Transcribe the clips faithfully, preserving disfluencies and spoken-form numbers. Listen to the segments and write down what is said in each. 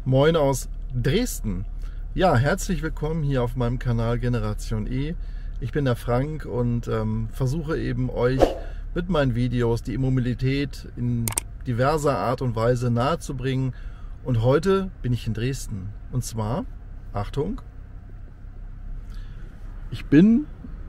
Moin aus Dresden. Ja, herzlich willkommen hier auf meinem Kanal Generation E. Ich bin der Frank und ähm, versuche eben euch mit meinen Videos die E-Mobilität in diverser Art und Weise nahezubringen. Und heute bin ich in Dresden. Und zwar, Achtung, ich bin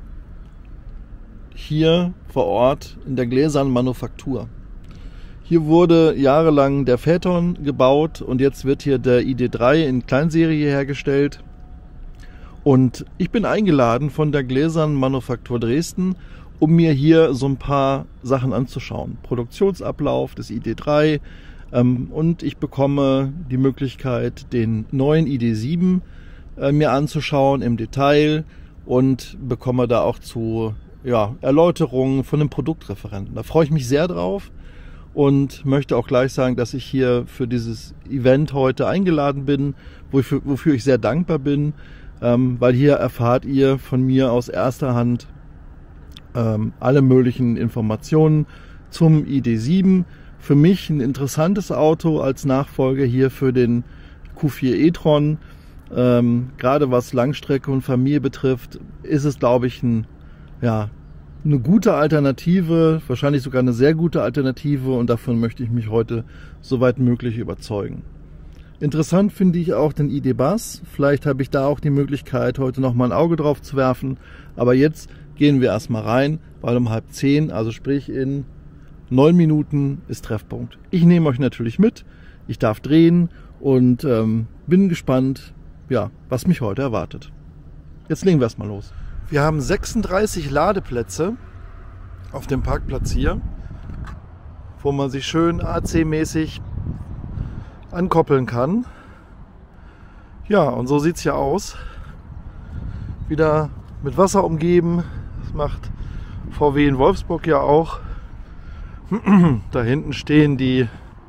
hier vor Ort in der Gläsernen Manufaktur. Hier wurde jahrelang der Phaeton gebaut und jetzt wird hier der I D drei in Kleinserie hergestellt. Und ich bin eingeladen von der Gläsernen Manufaktur Dresden, um mir hier so ein paar Sachen anzuschauen. Produktionsablauf des I D drei ähm, und ich bekomme die Möglichkeit, den neuen I D sieben äh, mir anzuschauen im Detail und bekomme da auch zu ja, Erläuterungen von dem Produktreferenten. Da freue ich mich sehr drauf. Und möchte auch gleich sagen, dass ich hier für dieses Event heute eingeladen bin, wofür, wofür ich sehr dankbar bin, ähm, weil hier erfahrt ihr von mir aus erster Hand ähm, alle möglichen Informationen zum I D sieben. Für mich ein interessantes Auto als Nachfolger hier für den Q vier e-tron. Ähm, gerade was Langstrecke und Familie betrifft, ist es, glaube ich, ein ja, eine gute Alternative, wahrscheinlich sogar eine sehr gute Alternative, und davon möchte ich mich heute soweit möglich überzeugen. Interessant finde ich auch den I D Buzz. Vielleicht habe ich da auch die Möglichkeit, heute noch mal ein Auge drauf zu werfen. Aber jetzt gehen wir erstmal rein, weil um halb zehn, also sprich in neun Minuten, ist Treffpunkt. Ich nehme euch natürlich mit, ich darf drehen und ähm, bin gespannt, ja, was mich heute erwartet. Jetzt legen wir erstmal los. Wir haben sechsunddreißig Ladeplätze auf dem Parkplatz hier, wo man sich schön A C-mäßig ankoppeln kann. Ja, und so sieht es hier aus. Wieder mit Wasser umgeben. Das macht V W in Wolfsburg ja auch. Da hinten stehen die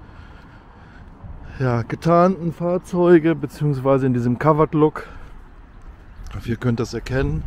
ja, getarnten Fahrzeuge, beziehungsweise in diesem Covered Look. Ihr könnt das erkennen.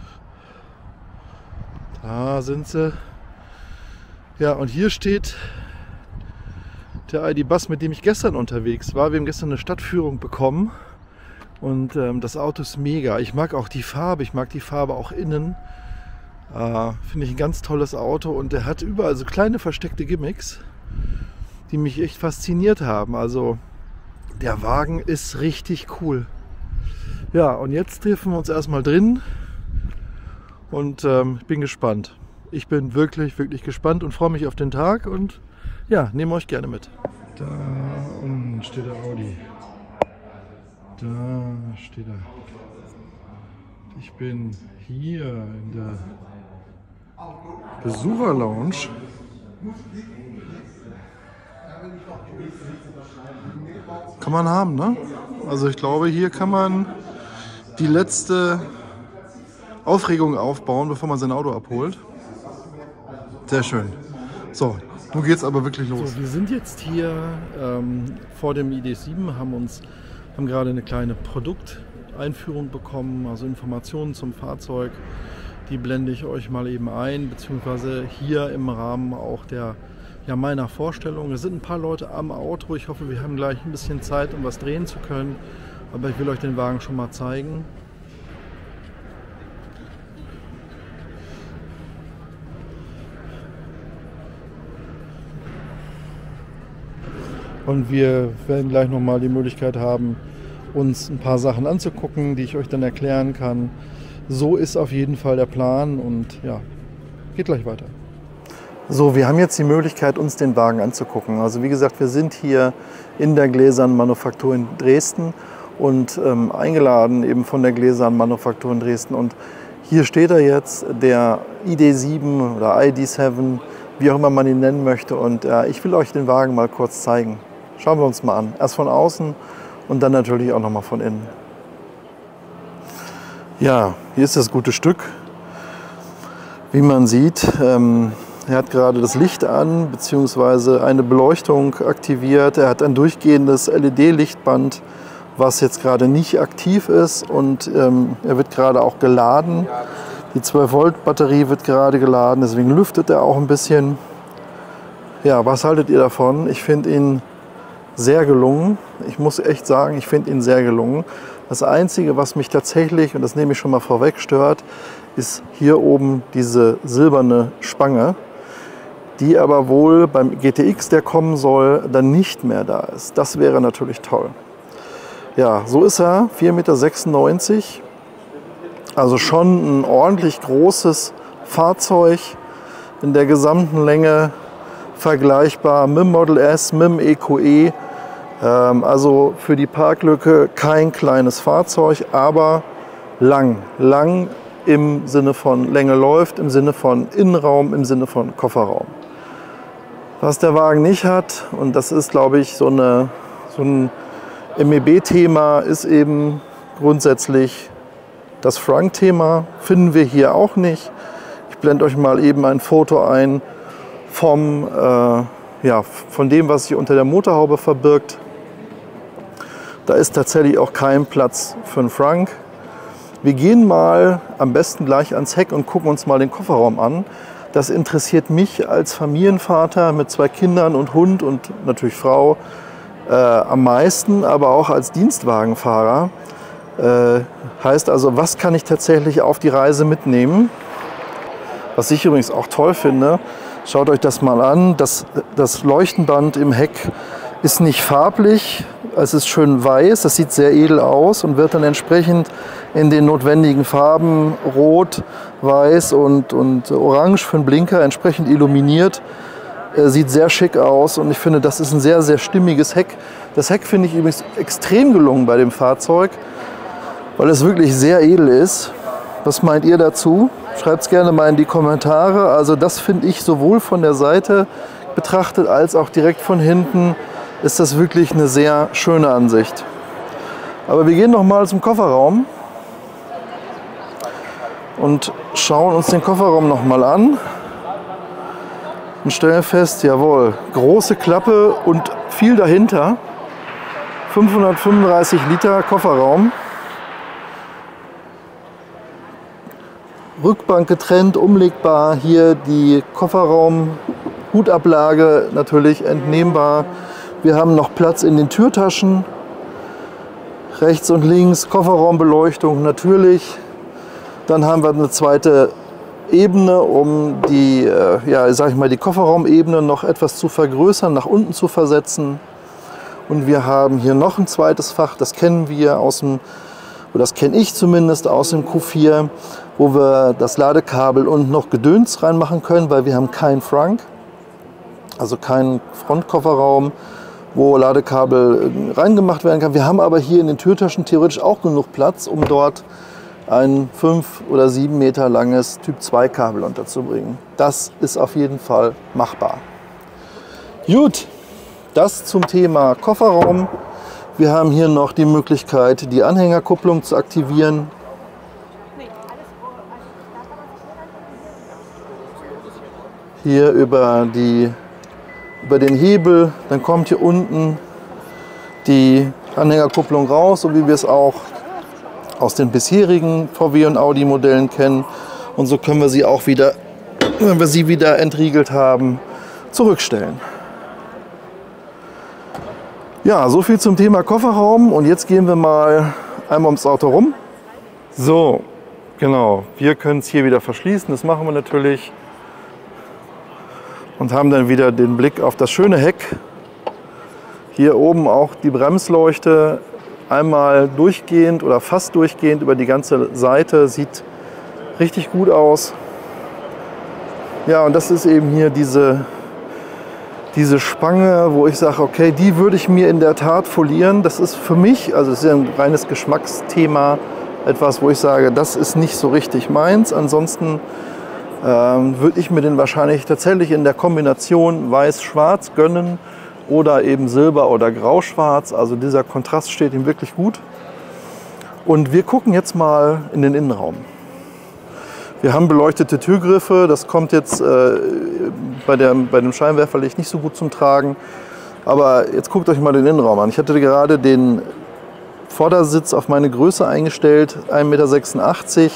Da sind sie. Ja, und hier steht der I D Buzz, mit dem ich gestern unterwegs war. Wir haben gestern eine Stadtführung bekommen. Und ähm, das Auto ist mega. Ich mag auch die Farbe. Ich mag die Farbe auch innen. Äh, Finde ich ein ganz tolles Auto. Und der hat überall so kleine versteckte Gimmicks, die mich echt fasziniert haben. Also der Wagen ist richtig cool. Ja, und jetzt treffen wir uns erstmal drin und ähm, ich bin gespannt. Ich bin wirklich, wirklich gespannt und freue mich auf den Tag und ja, nehme euch gerne mit. Da unten steht der Audi. Da steht er. Ich bin hier in der Besucherlounge. Kann man haben, ne? Also ich glaube, hier kann man die letzte Aufregung aufbauen, bevor man sein Auto abholt. Sehr schön. So, nun geht's aber wirklich los. So, wir sind jetzt hier ähm, vor dem I D sieben, haben uns haben gerade eine kleine Produkteinführung bekommen, also Informationen zum Fahrzeug. Die blende ich euch mal eben ein, beziehungsweise hier im Rahmen auch der ja, meiner Vorstellung. Es sind ein paar Leute am Auto. Ich hoffe, wir haben gleich ein bisschen Zeit, um was drehen zu können. Aber ich will euch den Wagen schon mal zeigen. Und wir werden gleich noch mal die Möglichkeit haben, uns ein paar Sachen anzugucken, die ich euch dann erklären kann. So ist auf jeden Fall der Plan und ja, geht gleich weiter. So, wir haben jetzt die Möglichkeit, uns den Wagen anzugucken. Also wie gesagt, wir sind hier in der Gläsernen Manufaktur in Dresden und ähm, eingeladen eben von der Gläsernen Manufaktur in Dresden. Und hier steht er jetzt, der I D sieben oder I D sieben, wie auch immer man ihn nennen möchte. Und äh, ich will euch den Wagen mal kurz zeigen. Schauen wir uns mal an. Erst von außen und dann natürlich auch noch mal von innen. Ja, hier ist das gute Stück. Wie man sieht, ähm, er hat gerade das Licht an, beziehungsweise eine Beleuchtung aktiviert. Er hat ein durchgehendes L E D-Lichtband, was jetzt gerade nicht aktiv ist. Und ähm, er wird gerade auch geladen. Die zwölf Volt Batterie wird gerade geladen, deswegen lüftet er auch ein bisschen. Ja, was haltet ihr davon? Ich finde ihn sehr gelungen. Ich muss echt sagen, ich finde ihn sehr gelungen. Das Einzige, was mich tatsächlich, und das nehme ich schon mal vorweg, stört, ist hier oben diese silberne Spange, die aber wohl beim G T X, der kommen soll, dann nicht mehr da ist. Das wäre natürlich toll. Ja, so ist er, vier Meter sechsundneunzig. Also schon ein ordentlich großes Fahrzeug in der gesamten Länge, vergleichbar mit dem Model S, mit dem E Q E. Ähm, also für die Parklücke kein kleines Fahrzeug, aber lang. Lang im Sinne von Länge läuft, im Sinne von Innenraum, im Sinne von Kofferraum. Was der Wagen nicht hat, und das ist, glaube ich, so, eine, so ein M E B-Thema, ist eben grundsätzlich das Frunk-Thema. Finden wir hier auch nicht. Ich blende euch mal eben ein Foto ein vom, äh, ja, von dem, was sich unter der Motorhaube verbirgt. Da ist tatsächlich auch kein Platz für einen Frunk. Wir gehen mal am besten gleich ans Heck und gucken uns mal den Kofferraum an. Das interessiert mich als Familienvater mit zwei Kindern und Hund und natürlich Frau äh, am meisten, aber auch als Dienstwagenfahrer. Äh, heißt also, was kann ich tatsächlich auf die Reise mitnehmen? Was ich übrigens auch toll finde, schaut euch das mal an, das, das Leuchtenband im Heck ist nicht farblich, es ist schön weiß, das sieht sehr edel aus und wird dann entsprechend in den notwendigen Farben Rot, Weiß und, und Orange für den Blinker entsprechend illuminiert. Äh, sieht sehr schick aus und ich finde, das ist ein sehr, sehr stimmiges Heck. Das Heck finde ich übrigens extrem gelungen bei dem Fahrzeug, weil es wirklich sehr edel ist. Was meint ihr dazu? Schreibt es gerne mal in die Kommentare. Also das finde ich sowohl von der Seite betrachtet als auch direkt von hinten ist das wirklich eine sehr schöne Ansicht. Aber wir gehen noch mal zum Kofferraum und schauen uns den Kofferraum noch mal an und stellen fest, jawohl, große Klappe und viel dahinter. fünfhundertfünfunddreißig Liter Kofferraum. Rückbank getrennt, umlegbar. Hier die Kofferraum-Hutablage natürlich entnehmbar. Wir haben noch Platz in den Türtaschen. Rechts und links Kofferraumbeleuchtung natürlich. Dann haben wir eine zweite Ebene, um die, äh, ja, sag ich mal, die Kofferraumebene noch etwas zu vergrößern, nach unten zu versetzen. Und wir haben hier noch ein zweites Fach, das kennen wir aus dem, oder das kenne ich zumindest aus dem Q vier, wo wir das Ladekabel und noch Gedöns reinmachen können, weil wir haben keinen Frunk, also keinen Frontkofferraum, wo Ladekabel reingemacht werden kann. Wir haben aber hier in den Türtaschen theoretisch auch genug Platz, um dort ein fünf oder sieben Meter langes Typ zwei Kabel unterzubringen. Das ist auf jeden Fall machbar. Gut, das zum Thema Kofferraum. Wir haben hier noch die Möglichkeit, die Anhängerkupplung zu aktivieren. Hier über, die, über den Hebel, dann kommt hier unten die Anhängerkupplung raus, so wie wir es auch aus den bisherigen V W und Audi Modellen kennen. Und so können wir sie auch wieder, wenn wir sie wieder entriegelt haben, zurückstellen. Ja, so viel zum Thema Kofferraum und jetzt gehen wir mal einmal ums Auto rum. So, genau, wir können es hier wieder verschließen, das machen wir natürlich. Und haben dann wieder den Blick auf das schöne Heck. Hier oben auch die Bremsleuchte einmal durchgehend oder fast durchgehend über die ganze Seite. Sieht richtig gut aus. Ja, und das ist eben hier diese, diese Spange, wo ich sage, okay, die würde ich mir in der Tat folieren. Das ist für mich, also es ist ja ein reines Geschmacksthema, etwas, wo ich sage, das ist nicht so richtig meins. Ansonsten Ähm, würde ich mir den wahrscheinlich tatsächlich in der Kombination weiß-schwarz gönnen oder eben silber- oder grau-schwarz. Also dieser Kontrast steht ihm wirklich gut. Und wir gucken jetzt mal in den Innenraum. Wir haben beleuchtete Türgriffe, das kommt jetzt äh, bei, der, bei dem Scheinwerferlicht nicht so gut zum Tragen. Aber jetzt guckt euch mal den Innenraum an. Ich hatte gerade den Vordersitz auf meine Größe eingestellt, ein Meter sechsundachtzig.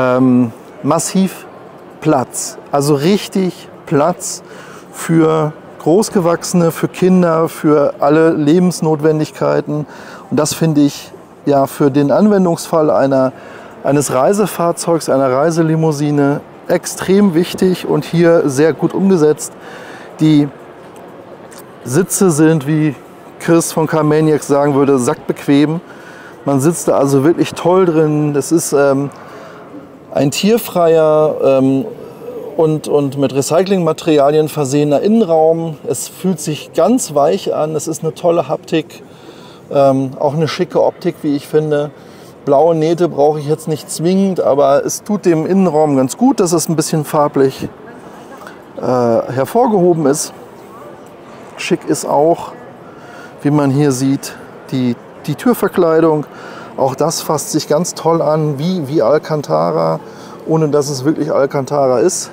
Ähm, massiv Platz, also richtig Platz für großgewachsene, für Kinder, für alle Lebensnotwendigkeiten. Und das finde ich ja für den Anwendungsfall einer, eines Reisefahrzeugs, einer Reiselimousine extrem wichtig und hier sehr gut umgesetzt. Die Sitze sind, wie Chris von Carmaniacs sagen würde, sackbequem. Man sitzt da also wirklich toll drin. Das ist ähm, ein tierfreier ähm, und, und mit Recyclingmaterialien versehener Innenraum. Es fühlt sich ganz weich an. Es ist eine tolle Haptik, ähm, auch eine schicke Optik, wie ich finde. Blaue Nähte brauche ich jetzt nicht zwingend, aber es tut dem Innenraum ganz gut, dass es ein bisschen farblich äh, hervorgehoben ist. Schick ist auch, wie man hier sieht, die, die Türverkleidung. Auch das fasst sich ganz toll an, wie, wie Alcantara, ohne dass es wirklich Alcantara ist.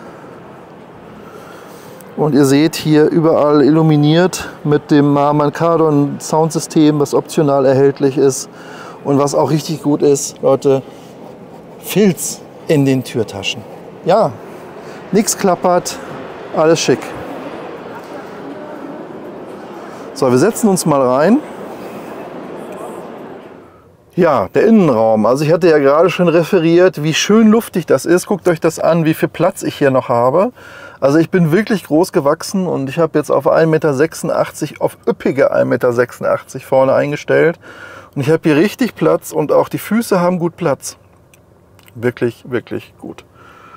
Und ihr seht hier überall illuminiert mit dem Harman-Kardon Soundsystem, was optional erhältlich ist. Und was auch richtig gut ist, Leute, Filz in den Türtaschen. Ja, nichts klappert, alles schick. So, wir setzen uns mal rein. Ja, der Innenraum. Also ich hatte ja gerade schon referiert, wie schön luftig das ist. Guckt euch das an, wie viel Platz ich hier noch habe. Also ich bin wirklich groß gewachsen und ich habe jetzt auf ein Meter sechsundachtzig, auf üppige ein Meter sechsundachtzig vorne eingestellt. Und ich habe hier richtig Platz und auch die Füße haben gut Platz. Wirklich, wirklich gut.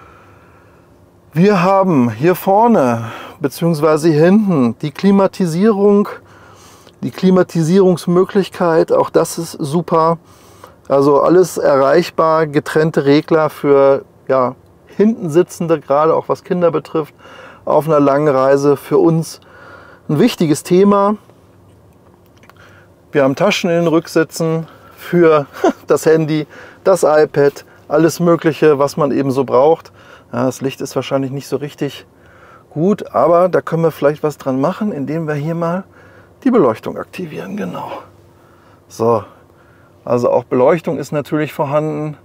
Wir haben hier vorne bzw. hier hinten die Klimatisierung, die Klimatisierungsmöglichkeit. Auch das ist super. Also alles erreichbar, getrennte Regler für ja, hinten sitzende, gerade auch was Kinder betrifft, auf einer langen Reise für uns ein wichtiges Thema. Wir haben Taschen in den Rücksitzen für das Handy, das iPad, alles Mögliche, was man eben so braucht. Ja, das Licht ist wahrscheinlich nicht so richtig gut, aber da können wir vielleicht was dran machen, indem wir hier mal die Beleuchtung aktivieren. Genau. So, also auch Beleuchtung ist natürlich vorhanden.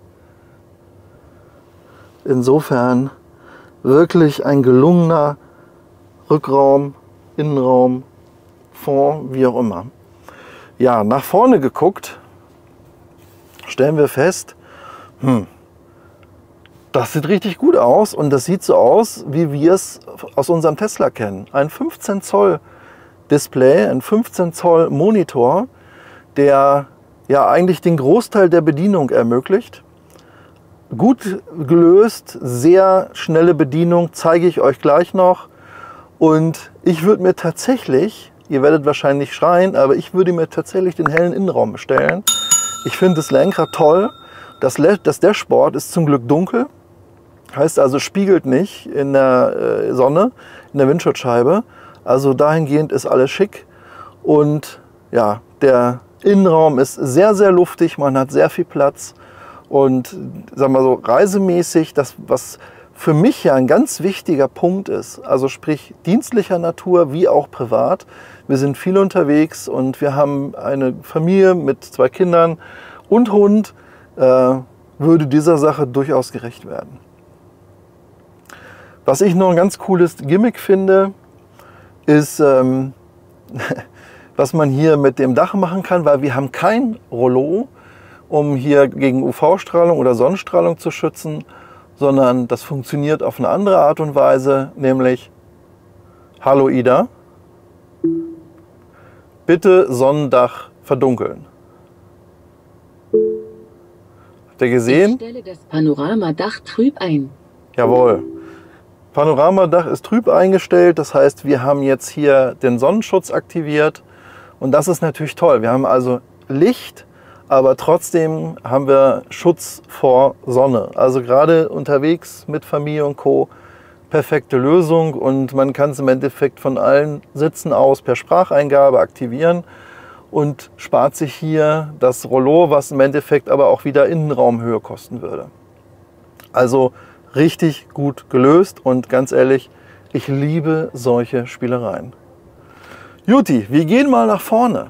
Insofern wirklich ein gelungener Rückraum, Innenraum, Fond, wie auch immer. Ja, nach vorne geguckt, stellen wir fest, hm, das sieht richtig gut aus und das sieht so aus, wie wir es aus unserem Tesla kennen. Ein fünfzehn Zoll Display, ein fünfzehn Zoll Monitor, der ja eigentlich den Großteil der Bedienung ermöglicht. Gut gelöst, sehr schnelle Bedienung, zeige ich euch gleich noch. Und ich würde mir tatsächlich, ihr werdet wahrscheinlich schreien, aber ich würde mir tatsächlich den hellen Innenraum bestellen. Ich finde das Lenkrad toll. Das, das Dashboard ist zum Glück dunkel. Heißt also, spiegelt nicht in der äh, Sonne, in der Windschutzscheibe. Also dahingehend ist alles schick. Und ja, der Innenraum ist sehr, sehr luftig. Man hat sehr viel Platz. Und sagen wir so, reisemäßig, das, was für mich ja ein ganz wichtiger Punkt ist, also sprich dienstlicher Natur wie auch privat. Wir sind viel unterwegs und wir haben eine Familie mit zwei Kindern und Hund, äh, würde dieser Sache durchaus gerecht werden. Was ich noch ein ganz cooles Gimmick finde, ist, ähm, was man hier mit dem Dach machen kann, weil wir haben kein Rollo, um hier gegen U V-Strahlung oder Sonnenstrahlung zu schützen, sondern das funktioniert auf eine andere Art und Weise, nämlich: Hallo Ida, bitte Sonnendach verdunkeln. Habt ihr gesehen? Ich stelle das Panoramadach trüb ein. Jawohl. Panoramadach ist trüb eingestellt, das heißt, wir haben jetzt hier den Sonnenschutz aktiviert und das ist natürlich toll. Wir haben also Licht, aber trotzdem haben wir Schutz vor Sonne. Also gerade unterwegs mit Familie und Co. perfekte Lösung und man kann es im Endeffekt von allen Sitzen aus per Spracheingabe aktivieren und spart sich hier das Rollo, was im Endeffekt aber auch wieder Innenraumhöhe kosten würde. Also richtig gut gelöst und ganz ehrlich, ich liebe solche Spielereien. Juti, wir gehen mal nach vorne.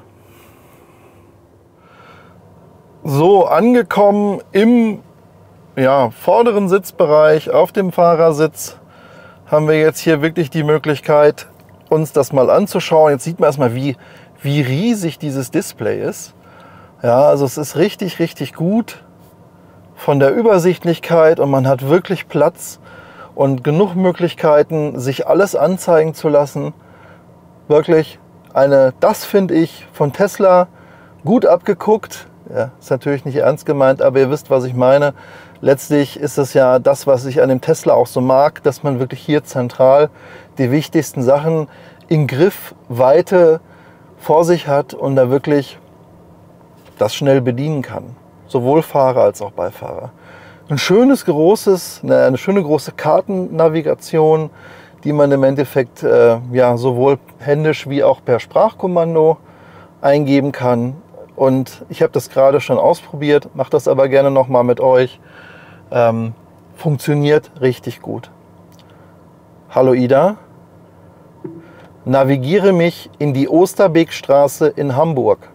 So, angekommen im ja, vorderen Sitzbereich auf dem Fahrersitz haben wir jetzt hier wirklich die Möglichkeit, uns das mal anzuschauen. Jetzt sieht man erstmal, wie, wie riesig dieses Display ist. Ja, also es ist richtig, richtig gut von der Übersichtlichkeit und man hat wirklich Platz und genug Möglichkeiten, sich alles anzeigen zu lassen. Wirklich eine, das finde ich von Tesla gut abgeguckt. Ja, ist natürlich nicht ernst gemeint, aber ihr wisst, was ich meine. Letztlich ist es ja das, was ich an dem Tesla auch so mag, dass man wirklich hier zentral die wichtigsten Sachen in Griffweite vor sich hat und da wirklich das schnell bedienen kann. Sowohl Fahrer als auch Beifahrer. Ein schönes, großes, eine schöne große Kartennavigation, die man im Endeffekt äh, ja, sowohl händisch wie auch per Sprachkommando eingeben kann. Und ich habe das gerade schon ausprobiert, mache das aber gerne nochmal mit euch. Ähm, funktioniert richtig gut. Hallo Ida, navigiere mich in die Osterbeekstraße in Hamburg.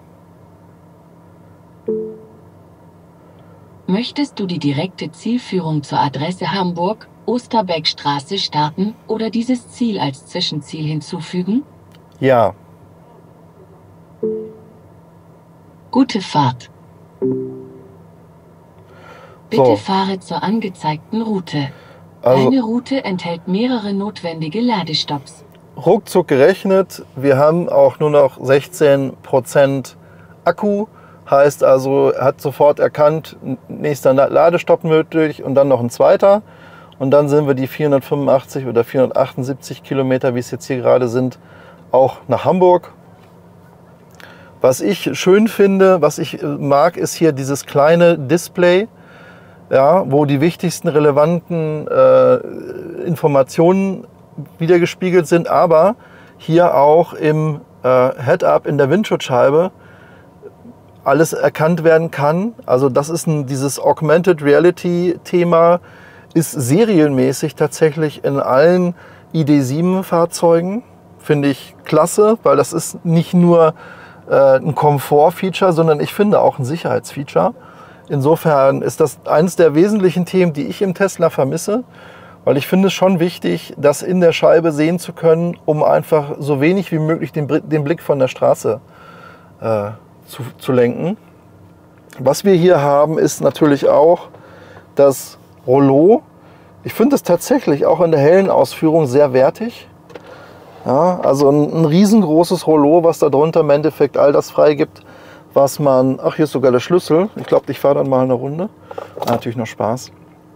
Möchtest du die direkte Zielführung zur Adresse Hamburg, Osterbeckstraße starten oder dieses Ziel als Zwischenziel hinzufügen? Ja. Gute Fahrt. Bitte So. fahre zur angezeigten Route. Also, Eine Route enthält mehrere notwendige Ladestopps. ruckzuck gerechnet, wir haben auch nur noch sechzehn Prozent Akku. Heißt also, er hat sofort erkannt, nächster Ladestopp nötig und dann noch ein zweiter. Und dann sind wir die vierhundertfünfundachtzig oder vierhundertachtundsiebzig Kilometer, wie es jetzt hier gerade sind, auch nach Hamburg. Was ich schön finde, was ich mag, ist hier dieses kleine Display, ja, wo die wichtigsten relevanten äh, Informationen wiedergespiegelt sind, aber hier auch im äh, Head-Up in der Windschutzscheibe alles erkannt werden kann. Also das ist ein, dieses Augmented Reality Thema ist serienmäßig tatsächlich in allen I D sieben Fahrzeugen. Finde ich klasse, weil das ist nicht nur äh, ein Komfort-Feature, sondern ich finde auch ein Sicherheitsfeature. Insofern ist das eines der wesentlichen Themen, die ich im Tesla vermisse, weil ich finde es schon wichtig, das in der Scheibe sehen zu können, um einfach so wenig wie möglich den, den Blick von der Straße äh, Zu, zu lenken. Was wir hier haben, ist natürlich auch das Rollo. Ich finde es tatsächlich auch in der hellen Ausführung sehr wertig. Ja, also ein, ein riesengroßes Rollo, was da drunter im Endeffekt all das freigibt, was man... Ach, hier ist sogar der Schlüssel. Ich glaube, ich fahre dann mal eine Runde. Ah, natürlich noch Spaß.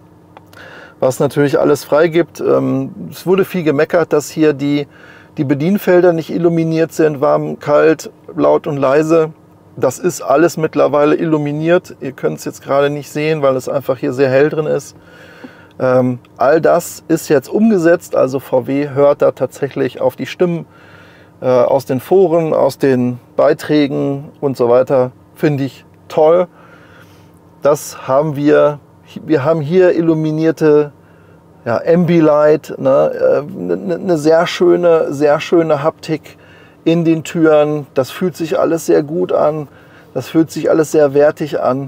Was natürlich alles freigibt. Ähm, es wurde viel gemeckert, dass hier die, die Bedienfelder nicht illuminiert sind. Warm, kalt, laut und leise. Das ist alles mittlerweile illuminiert. Ihr könnt es jetzt gerade nicht sehen, weil es einfach hier sehr hell drin ist. Ähm, all das ist jetzt umgesetzt. Also V W hört da tatsächlich auf die Stimmen äh, aus den Foren, aus den Beiträgen und so weiter. Finde ich toll. Das haben wir. Wir haben hier illuminierte ja, Ambilight, ne, eine, eine sehr schöne, sehr schöne Haptik in den Türen. Das fühlt sich alles sehr gut an. Das fühlt sich alles sehr wertig an.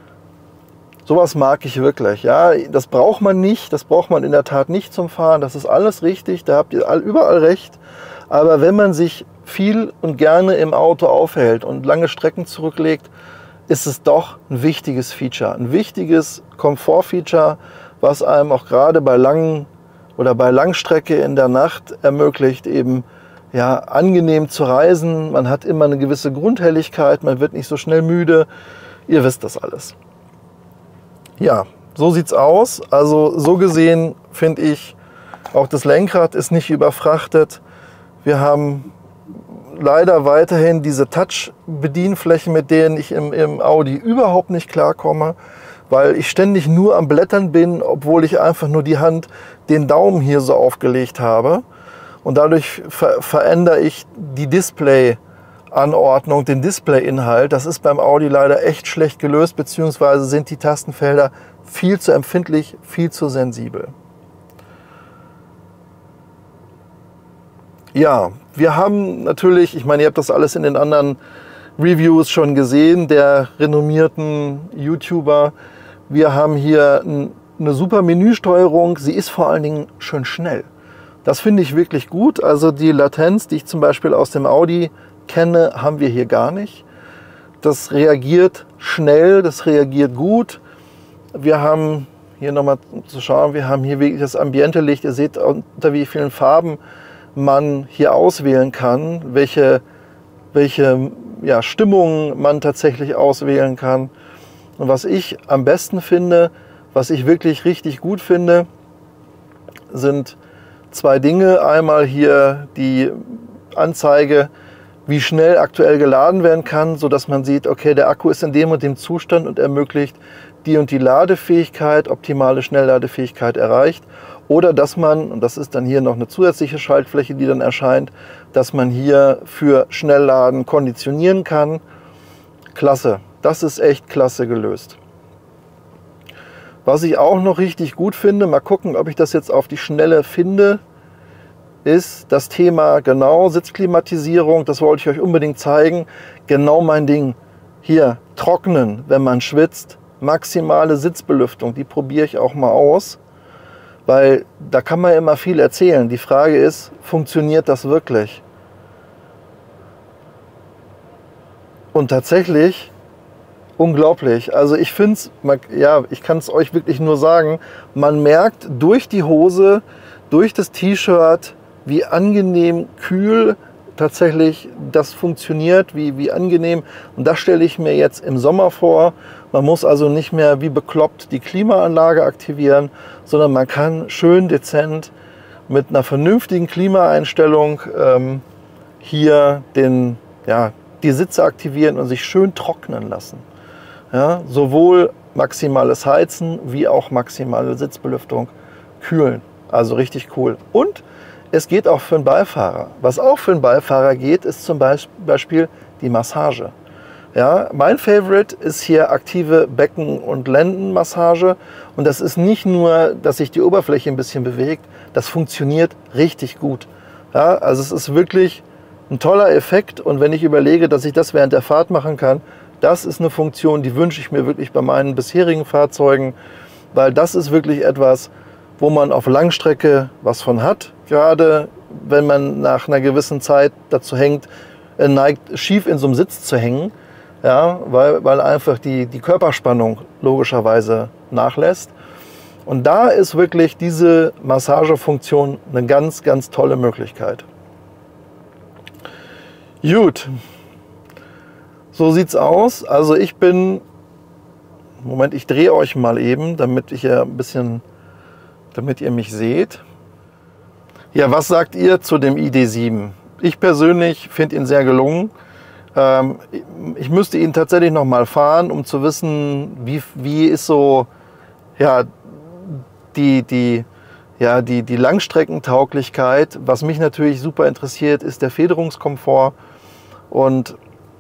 Sowas mag ich wirklich. Ja, das braucht man nicht. Das braucht man in der Tat nicht zum Fahren. Das ist alles richtig. Da habt ihr überall recht. Aber wenn man sich viel und gerne im Auto aufhält und lange Strecken zurücklegt, ist es doch ein wichtiges Feature. Ein wichtiges Komfortfeature, was einem auch gerade bei langen oder bei Langstrecke in der Nacht ermöglicht, eben ja, angenehm zu reisen. Man hat immer eine gewisse Grundhelligkeit, man wird nicht so schnell müde. Ihr wisst das alles. Ja, so sieht's aus. Also so gesehen finde ich, auch das Lenkrad ist nicht überfrachtet. Wir haben leider weiterhin diese Touch-Bedienflächen, mit denen ich im, im Audi überhaupt nicht klarkomme, weil ich ständig nur am Blättern bin, obwohl ich einfach nur die Hand, den Daumen hier so aufgelegt habe. Und dadurch ver verändere ich die Display-Anordnung, den Display-Inhalt. Das ist beim Audi leider echt schlecht gelöst, beziehungsweise sind die Tastenfelder viel zu empfindlich, viel zu sensibel. Ja, wir haben natürlich, ich meine, ihr habt das alles in den anderen Reviews schon gesehen, der renommierten YouTuber. Wir haben hier eine super Menüsteuerung. Sie ist vor allen Dingen schön schnell. Das finde ich wirklich gut. Also die Latenz, die ich zum Beispiel aus dem Audi kenne, haben wir hier gar nicht. Das reagiert schnell, das reagiert gut. Wir haben hier nochmal zu schauen, wir haben hier wirklich das Ambiente-Licht. Ihr seht, unter wie vielen Farben man hier auswählen kann, welche, welche ja, Stimmungen man tatsächlich auswählen kann. Und was ich am besten finde, was ich wirklich richtig gut finde, sind zwei Dinge. Einmal hier die Anzeige, wie schnell aktuell geladen werden kann, sodass man sieht, okay, der Akku ist in dem und dem Zustand und ermöglicht die und die Ladefähigkeit, optimale Schnellladefähigkeit erreicht. Oder dass man, und das ist dann hier noch eine zusätzliche Schaltfläche, die dann erscheint, dass man hier für Schnellladen konditionieren kann. Klasse, das ist echt klasse gelöst. Was ich auch noch richtig gut finde, mal gucken, ob ich das jetzt auf die Schnelle finde, ist das Thema genau Sitzklimatisierung. Das wollte ich euch unbedingt zeigen. Genau mein Ding. Hier, trocknen, wenn man schwitzt. Maximale Sitzbelüftung, die probiere ich auch mal aus. Weil da kann man immer viel erzählen. Die Frage ist, funktioniert das wirklich? Und tatsächlich, unglaublich. Also ich finde es, ja, ich kann es euch wirklich nur sagen, man merkt durch die Hose, durch das T-Shirt, wie angenehm kühl tatsächlich das funktioniert, wie, wie angenehm. Und das stelle ich mir jetzt im Sommer vor. Man muss also nicht mehr wie bekloppt die Klimaanlage aktivieren, sondern man kann schön dezent mit einer vernünftigen Klimaeinstellung ähm, hier den, ja, die Sitze aktivieren und sich schön trocknen lassen. Ja, sowohl maximales Heizen wie auch maximale Sitzbelüftung kühlen. Also richtig cool. Und es geht auch für den Beifahrer. Was auch für den Beifahrer geht, ist zum Beispiel die Massage. Ja, mein Favorite ist hier aktive Becken- und Lendenmassage. Und das ist nicht nur, dass sich die Oberfläche ein bisschen bewegt, das funktioniert richtig gut. Ja, also es ist wirklich ein toller Effekt. Und wenn ich überlege, dass ich das während der Fahrt machen kann, das ist eine Funktion, die wünsche ich mir wirklich bei meinen bisherigen Fahrzeugen, weil das ist wirklich etwas, wo man auf Langstrecke was von hat. Gerade wenn man nach einer gewissen Zeit dazu hängt, neigt, schief in so einem Sitz zu hängen, ja, weil, weil einfach die, die Körperspannung logischerweise nachlässt. Und da ist wirklich diese Massagefunktion eine ganz, ganz tolle Möglichkeit. Gut, so sieht's aus. Also ich bin, Moment, ich drehe euch mal eben, damit ich ja ein bisschen, damit ihr mich seht. Ja, was sagt ihr zu dem I D sieben? Ich persönlich finde ihn sehr gelungen. Ähm, ich müsste ihn tatsächlich noch mal fahren, um zu wissen, wie, wie ist so, ja, die, die, ja, die, die Langstreckentauglichkeit. Was mich natürlich super interessiert, ist der Federungskomfort. Und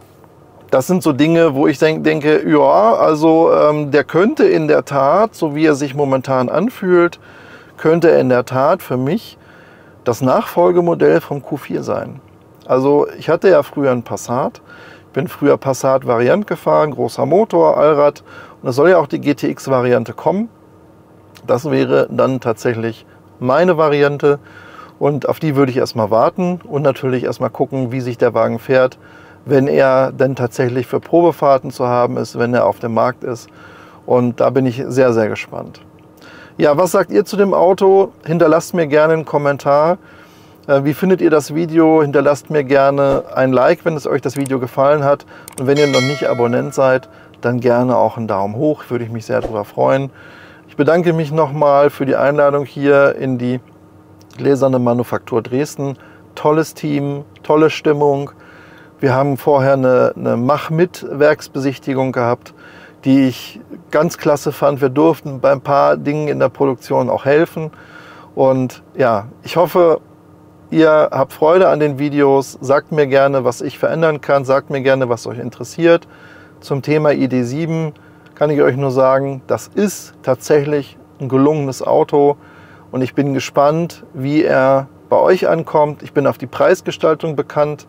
das sind so Dinge, wo ich denk, denke, ja, also ähm, der könnte in der Tat, so wie er sich momentan anfühlt, könnte er in der Tat für mich das Nachfolgemodell vom Q vier sein. Also ich hatte ja früher einen Passat, ich bin früher Passat-Variant gefahren, großer Motor, Allrad, und es soll ja auch die G T X-Variante kommen. Das wäre dann tatsächlich meine Variante und auf die würde ich erstmal warten und natürlich erstmal gucken, wie sich der Wagen fährt, wenn er denn tatsächlich für Probefahrten zu haben ist, wenn er auf dem Markt ist. Und da bin ich sehr, sehr gespannt. Ja, was sagt ihr zu dem Auto? Hinterlasst mir gerne einen Kommentar. Wie findet ihr das Video? Hinterlasst mir gerne ein Like, wenn es euch das Video gefallen hat. Und wenn ihr noch nicht Abonnent seid, dann gerne auch einen Daumen hoch. Würde ich mich sehr darüber freuen. Ich bedanke mich nochmal für die Einladung hier in die Gläserne Manufaktur Dresden. Tolles Team, tolle Stimmung. Wir haben vorher eine, eine Mach-mit-Werksbesichtigung gehabt, die ich ganz klasse fand. Wir durften bei ein paar Dingen in der Produktion auch helfen. Und ja, ich hoffe, ihr habt Freude an den Videos. Sagt mir gerne, was ich verändern kann. Sagt mir gerne, was euch interessiert. Zum Thema I D sieben kann ich euch nur sagen, das ist tatsächlich ein gelungenes Auto. Und ich bin gespannt, wie er bei euch ankommt. Ich bin auf die Preisgestaltung bekannt.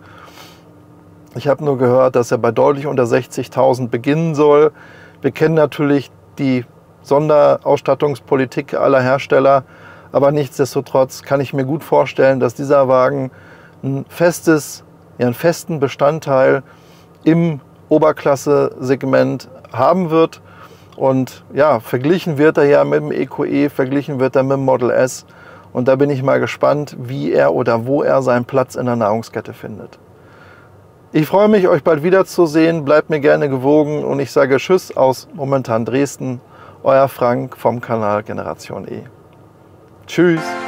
Ich habe nur gehört, dass er bei deutlich unter sechzigtausend beginnen soll. Wir kennen natürlich die Sonderausstattungspolitik aller Hersteller, Aber nichtsdestotrotz kann ich mir gut vorstellen, dass dieser Wagen ein festes, ja, einen festen Bestandteil im Oberklasse-Segment haben wird. Und ja, verglichen wird er ja mit dem E Q E, verglichen wird er mit dem Model S. Und da bin ich mal gespannt, wie er oder wo er seinen Platz in der Nahrungskette findet. Ich freue mich, euch bald wiederzusehen. Bleibt mir gerne gewogen und ich sage Tschüss aus momentan Dresden. Euer Frank vom Kanal Generation E. Tschüss.